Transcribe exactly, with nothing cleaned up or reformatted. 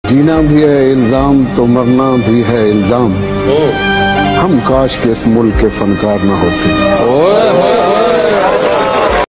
जीना भी है इल्जाम तो मरना भी है इल्जाम। हम काश के इस मुल्क के फनकार न होते।